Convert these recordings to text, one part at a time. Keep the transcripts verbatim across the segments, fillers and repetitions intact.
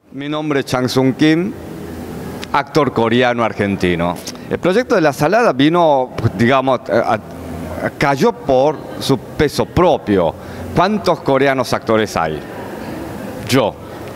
Mi nombre es Chang Sung Kim, actor coreano argentino. El proyecto de La Salada vino, digamos, a, a, cayó por su peso propio. ¿Cuántos coreanos actores hay? Yo.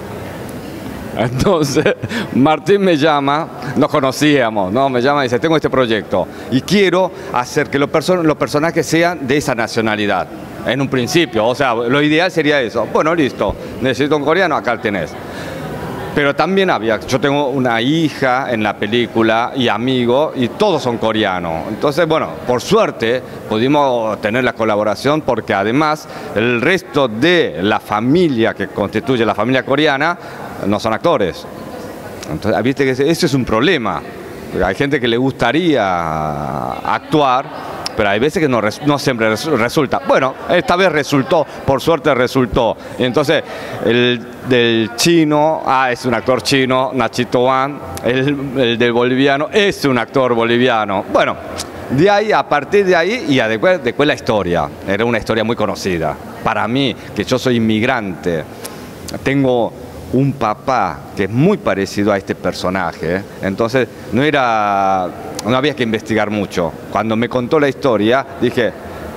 Entonces, Martín me llama, nos conocíamos, ¿no? Me llama y dice, tengo este proyecto y quiero hacer que los, person los personajes sean de esa nacionalidad. En un principio, o sea, lo ideal sería eso. Bueno, listo, necesito un coreano, acá lo tenés. Pero también había, yo tengo una hija en la película y amigo, y todos son coreanos. Entonces, bueno, por suerte pudimos tener la colaboración porque además el resto de la familia que constituye la familia coreana no son actores. Entonces, viste que ese es un problema. Hay gente que le gustaría actuar, pero hay veces que no, no siempre resulta. Bueno, esta vez resultó, por suerte resultó. Entonces, el del chino, ah, es un actor chino, Nachito Wan, el, el del boliviano es un actor boliviano. Bueno, de ahí, a partir de ahí, y después, después la historia. Era una historia muy conocida. Para mí, que yo soy inmigrante, tengo un papá que es muy parecido a este personaje, entonces no era, no había que investigar mucho. Cuando me contó la historia, dije,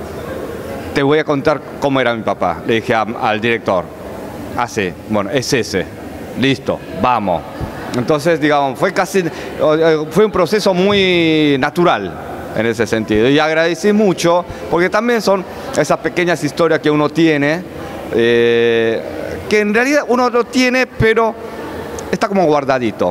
te voy a contar cómo era mi papá. Le dije a, al director, ah, sí, bueno, es ese, listo, vamos. Entonces, digamos, fue casi, fue un proceso muy natural en ese sentido. Y agradecí mucho, porque también son esas pequeñas historias que uno tiene, eh, que en realidad uno lo tiene, pero está como guardadito.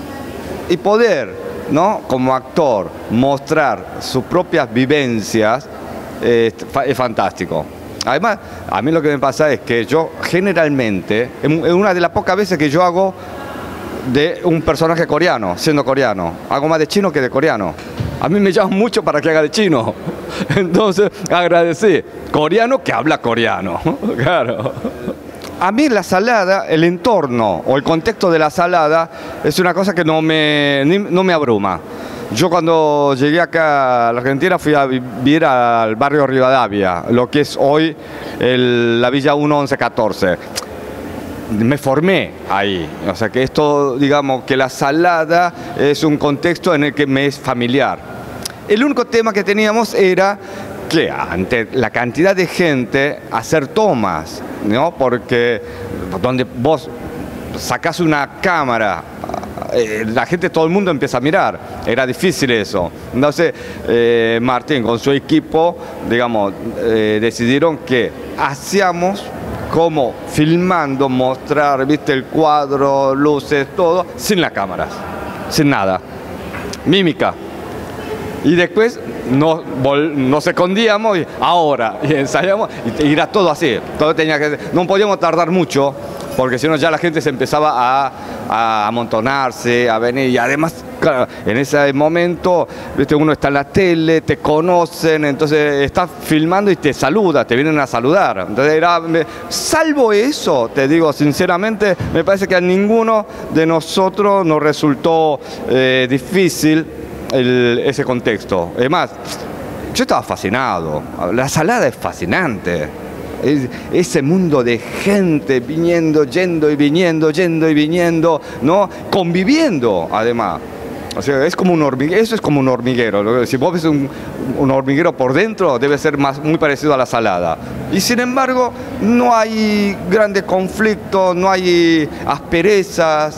Y poder, ¿no?, como actor, mostrar sus propias vivencias eh, es fantástico. Además, a mí lo que me pasa es que yo generalmente, en una de las pocas veces que yo hago de un personaje coreano, siendo coreano, hago más de chino que de coreano. A mí me llaman mucho para que haga de chino. Entonces, agradecí. Coreano que habla coreano. Claro. A mí La Salada, el entorno o el contexto de La Salada es una cosa que no me, no me abruma. Yo cuando llegué acá a la Argentina fui a vivir al barrio Rivadavia, lo que es hoy el, la Villa uno once catorce. Me formé ahí, o sea que esto, digamos, que La Salada es un contexto en el que me es familiar. El único tema que teníamos era que ante la cantidad de gente hacer tomas, ¿no? Porque donde vos sacás una cámara, eh, la gente, todo el mundo empieza a mirar, era difícil eso. Entonces eh, Martín con su equipo, digamos, eh, decidieron que hacíamos como filmando, mostrar, viste, el cuadro, luces, todo, sin las cámaras, sin nada, mímica. Y después nos, nos escondíamos y ahora y ensayamos y era todo así, todo tenía que, no podíamos tardar mucho porque si no ya la gente se empezaba a, a amontonarse, a venir y además claro, en ese momento viste, uno está en la tele, te conocen, entonces estás filmando y te saluda, te vienen a saludar. Entonces era, me, salvo eso, te digo sinceramente, me parece que a ninguno de nosotros nos resultó eh, difícil El, ese contexto. Además, yo estaba fascinado. La Salada es fascinante. Es, ese mundo de gente viniendo, yendo y viniendo, yendo y viniendo, ¿no? Conviviendo, además. O sea, es como un hormiguero, eso es como un hormiguero. Si vos ves un, un hormiguero por dentro, debe ser más, muy parecido a La Salada. Y sin embargo, no hay grandes conflictos, no hay asperezas.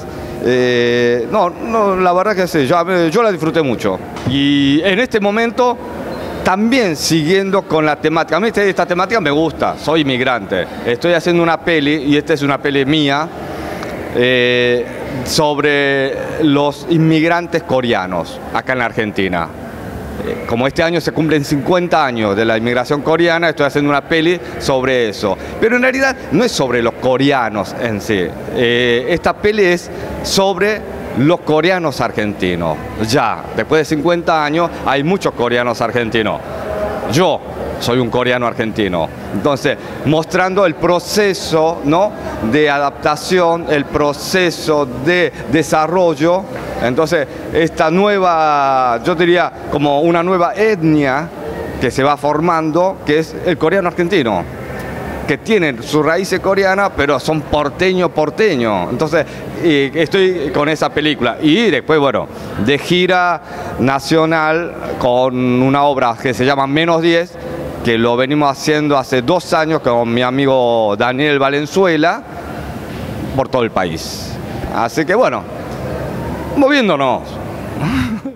Eh, no, no, la verdad que sí, yo, yo la disfruté mucho. Y en este momento también siguiendo con la temática. A mí esta temática me gusta, soy inmigrante. Estoy haciendo una peli, y esta es una peli mía, eh, sobre los inmigrantes coreanos acá en la Argentina. Como este año se cumplen cincuenta años de la inmigración coreana, estoy haciendo una peli sobre eso. Pero en realidad no es sobre los coreanos en sí. Eh, esta peli es sobre los coreanos argentinos. Ya, después de cincuenta años, hay muchos coreanos argentinos. Yo soy un coreano argentino. Entonces, mostrando el proceso, ¿no?, de adaptación, el proceso de desarrollo. Entonces, esta nueva, yo diría, como una nueva etnia que se va formando, que es el coreano argentino. que tienen su raíz coreana, pero son porteño, porteño. Entonces, eh, estoy con esa película. Y después, bueno, de gira nacional con una obra que se llama Menos diez, que lo venimos haciendo hace dos años con mi amigo Daniel Valenzuela, por todo el país. Así que bueno, moviéndonos.